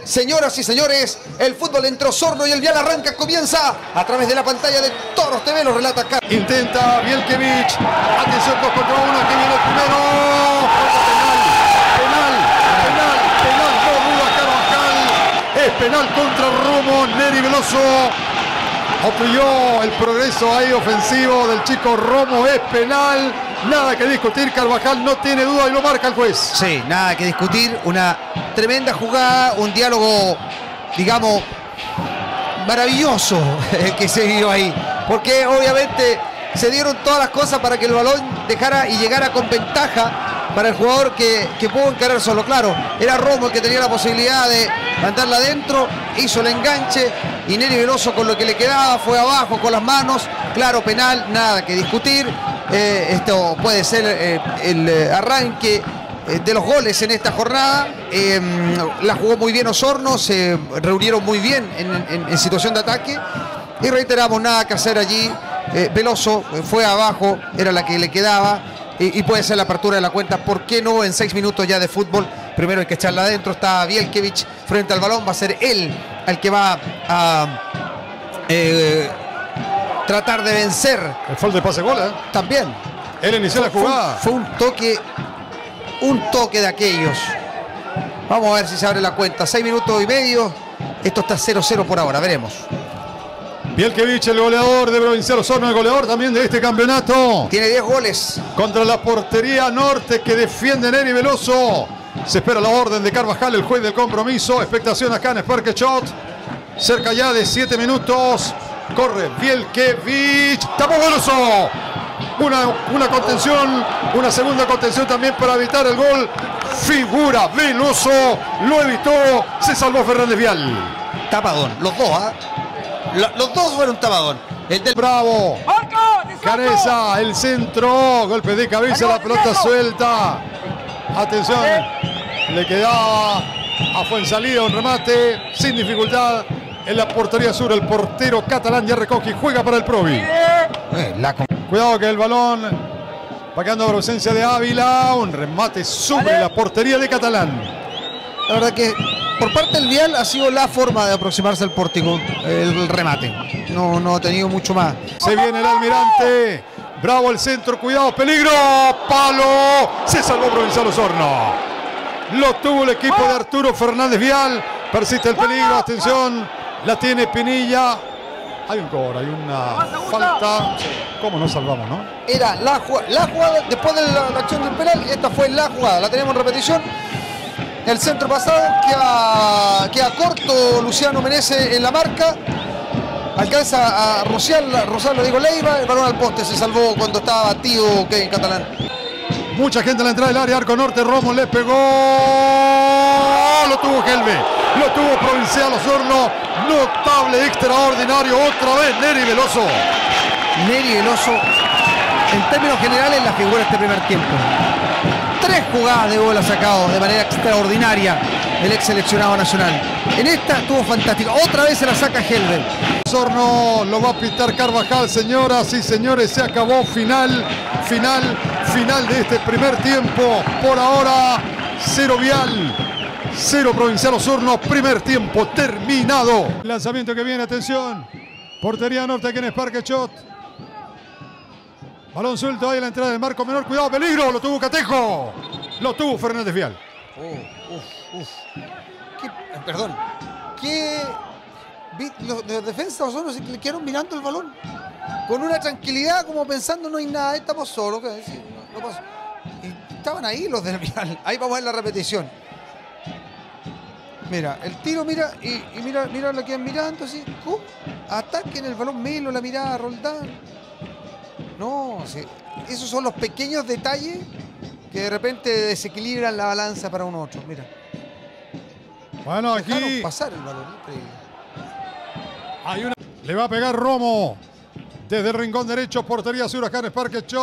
Señoras y señores, el fútbol entre Osorno y el Vial arranca, comienza a través de la pantalla de Toros TV, lo relata acá. Intenta Bielkiewicz, atención 2 contra 1, aquí viene el primero. Penal, no duda Carvajal. Es penal contra Romo, Neri Veloso. Obstruyó el progreso ahí ofensivo del chico Romo, es penal. Nada que discutir, Carvajal no tiene duda y lo marca el juez. Sí, nada que discutir, una tremenda jugada, un diálogo, digamos, maravilloso que se dio ahí. Porque obviamente se dieron todas las cosas para que el balón dejara y llegara con ventaja para el jugador que pudo encarar solo. Claro, era Romo el que tenía la posibilidad de mandarla adentro, hizo el enganche y Neri Veloso con lo que le quedaba fue abajo con las manos. Claro, penal, nada que discutir. Esto puede ser el arranque de los goles en esta jornada. La jugó muy bien Osorno, se reunieron muy bien en situación de ataque. Y reiteramos, nada que hacer allí. Veloso fue abajo, era la que le quedaba. Y puede ser la apertura de la cuenta. ¿Por qué no en 6 minutos ya de fútbol? Primero hay que echarla adentro. Está Bielkiewicz frente al balón. Va a ser él el que va a tratar de vencer. El foul de pase gol, ¿eh? También. Él inició la jugada. Fue un toque de aquellos. Vamos a ver si se abre la cuenta. 6 minutos y medio. Esto está 0-0 por ahora. Veremos. Bielkiewicz, el goleador de Provincial Osorno, el goleador también de este campeonato. Tiene 10 goles. Contra la portería norte que defiende Neri Veloso. Se espera la orden de Carvajal, el juez del compromiso. Expectación acá en Parque Chot. Cerca ya de 7 minutos. Corre Bielkiewicz. Tapó Veloso. Una contención. Una segunda contención también para evitar el gol. Figura Veloso. Lo evitó. Se salvó Fernández Vial. Tapadón. Los dos, ¿ah? Los dos fueron tapadón. El del Bravo. Canesa, el centro. Golpe de cabeza, la pelota suelta. Atención. Le quedaba a Fuensalida un remate sin dificultad. En la portería sur, el portero catalán ya recoge y juega para el Provi. Cuidado que el balón va quedando por ausencia de Ávila. Un remate sobre la portería de Catalán. La verdad que por parte del Vial ha sido la forma de aproximarse al pórtico, el remate. No ha tenido mucho más. Se viene el Almirante. Bravo el centro, cuidado, peligro. Palo. Se salvó Provincial Osorno. Lo tuvo el equipo de Arturo Fernández Vial. Persiste el peligro, atención. La tiene Pinilla. Hay un cobro, hay una falta. ¿Cómo nos salvamos, no? Era la jugada, después de la acción del penal, esta fue la jugada. La tenemos en repetición. El centro pasado queda corto Luciano Menezes en la marca. Alcanza a rozarlo Diego Leiva. El balón al poste, se salvó cuando estaba batido Kevin Catalán. Mucha gente en la entrada del área, arco norte, Romo le pegó. Lo tuvo Helve, lo tuvo Provincial Osorno. Notable, extraordinario, otra vez Neri Veloso. Neri Veloso, en términos generales, la figura de este primer tiempo. 3 jugadas de gol ha sacado de manera extraordinaria el ex seleccionado nacional. En esta estuvo fantástica. Otra vez se la saca Helve. Osorno lo va a pitar Carvajal, señoras y señores. Se acabó. Final de este primer tiempo. Por ahora, 0 Vial, 0 Provincial Osorno. Primer tiempo terminado. Lanzamiento que viene, atención. Portería norte aquí en Parque Chot. Balón suelto ahí en la entrada de Marco Menor. Cuidado, peligro. Lo tuvo Catejo. Lo tuvo Fernández Vial. Los defensas solo se le quedaron mirando el balón con una tranquilidad, como pensando no hay nada, estamos solos. No pasa. Y estaban ahí los del Vial. Ahí vamos a ver la repetición. Mira, el tiro, mira, y mira lo que van mirando así. Ataquen el balón, Melo, la mirada, Roldán. No, sí, esos son los pequeños detalles que de repente desequilibran la balanza para un otro. Mira. Bueno, aquí dejaron pasar el balón. Hay una. Le va a pegar Romo. Desde el rincón derecho, portería sur acá en Parque Chot.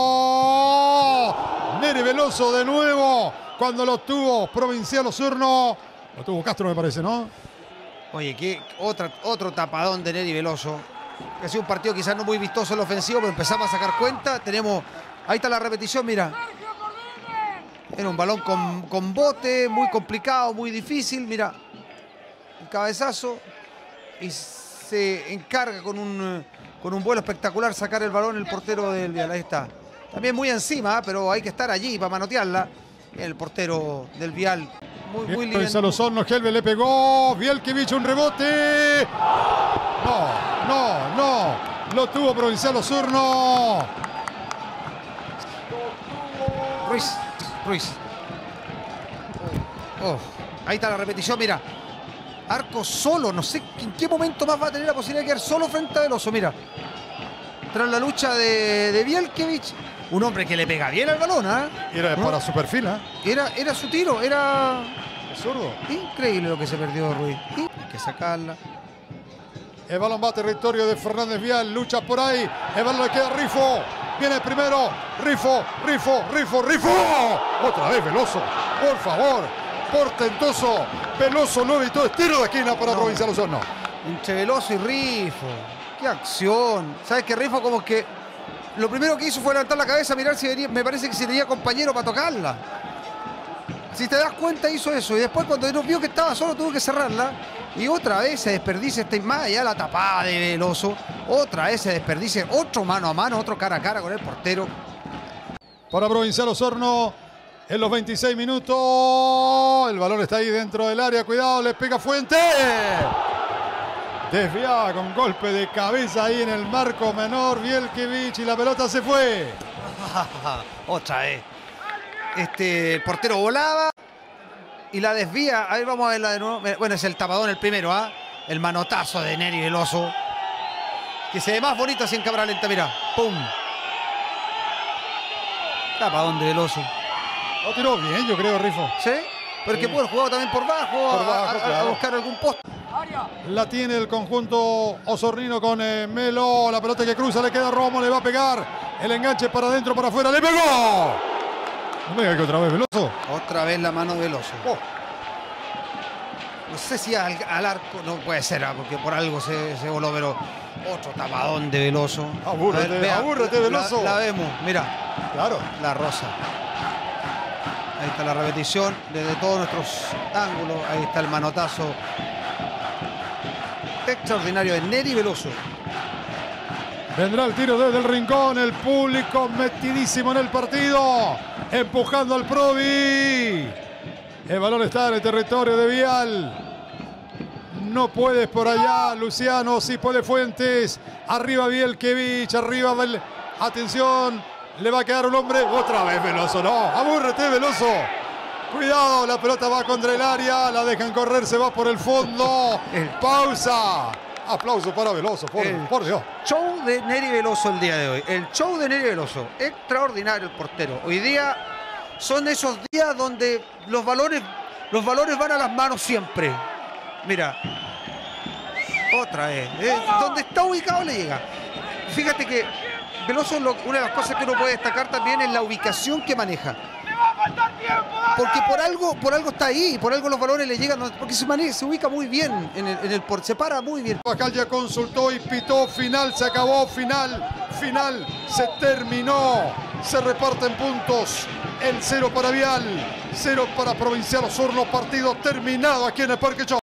Neri Veloso de nuevo. Cuando lo tuvo Provincial Osorno. Lo tuvo Castro, me parece, ¿no? Oye, que otro tapadón de Neri Veloso. Ha sido un partido quizás no muy vistoso en el ofensivo, pero empezamos a sacar cuenta. Ahí está la repetición, mira. Era un balón con bote, muy complicado, muy difícil, mira. cabezazo y se encarga con un vuelo espectacular sacar el balón el portero del Vial. Ahí está. También muy encima, pero hay que estar allí para manotearla. El portero del Vial. Muy lindo. Gonzalo Osorno, Helve le pegó. Bielkiewicz, un rebote. No. Lo tuvo Provincial Osorno. Ruiz. Ahí está la repetición, mira. Arco solo, no sé en qué momento más va a tener la posibilidad de quedar solo frente a Veloso, mira. Tras la lucha de Bielkiewicz, un hombre que le pega bien al balón, ¿eh? Era para su perfil, ¿eh? Era su tiro, era... Es zurdo. Increíble lo que se perdió Ruiz. Hay que sacarla. El balón va a territorio de Fernández Vial, lucha por ahí. El balón le queda a Rifo. Viene el primero. Rifo. Otra vez Veloso, por favor. Portentoso. Veloso no evitó tiro de esquina para Provincial Osorno. Entre Veloso y Rifo. ¡Qué acción! ¿Sabes que Rifo como que lo primero que hizo fue levantar la cabeza, mirar si venía, me parece que si tenía compañero para tocarla? Si te das cuenta hizo eso y después cuando no vio que estaba solo tuvo que cerrarla y otra vez se desperdicia más allá la tapada de Veloso, otra vez se desperdicia otro mano a mano, otro cara a cara con el portero. Para Provincial Osorno en los 26 minutos, el balón está ahí dentro del área, cuidado, le pega Fuente. Desviada con golpe de cabeza ahí en el marco menor Bielkiewicz y la pelota se fue. Otra vez. El portero volaba y la desvía. Ahí vamos a verla de nuevo. Bueno, es el tapadón el primero, ¿ah? El manotazo de Neri Veloso. Que se ve más bonito así en cámara lenta, mira. ¡Pum! Tapadón de Veloso. Lo tiró bien, yo creo, Rifo. ¿Sí? Pero es que pudo haber jugado también por bajo, a buscar algún poste. La tiene el conjunto osornino con Melo. La pelota que cruza, le queda a Romo, le va a pegar. El enganche para adentro, para afuera, ¡le pegó! No me diga que otra vez Veloso. Otra vez la mano de Veloso. No sé si al arco, no puede ser, porque por algo se voló, pero otro tapadón de Veloso. Abúrrete, Veloso. La vemos, mira. Claro. La rosa. Ahí está la repetición desde todos nuestros ángulos. Ahí está el manotazo extraordinario de Neri Veloso. Vendrá el tiro desde el rincón. El público metidísimo en el partido. Empujando al Provi. El balón está en el territorio de Vial. No puedes por allá, Luciano. Sí puede Fuentes. Arriba Bielkiewicz. Arriba. Atención. Le va a quedar un hombre. Otra vez Veloso. No. Abúrrete, Veloso. Cuidado. La pelota va contra el área. La dejan correr. Se va por el fondo. Pausa. Aplauso para Veloso. Por Dios. Show de Neri Veloso el día de hoy. El show de Neri Veloso. Extraordinario el portero. Hoy día son esos días donde los valores van a las manos siempre. Mira. Otra vez. Donde está ubicado le llega. Fíjate que Veloso, una de las cosas que uno puede destacar también es la ubicación que maneja. Porque por algo está ahí, por algo los valores le llegan, porque se ubica muy bien se para muy bien. Bajal ya consultó y pitó, final, se acabó, final, se terminó, se reparten puntos, el 0 para Vial, 0 para Provincial Osorno, partido terminado aquí en el Parque Chao.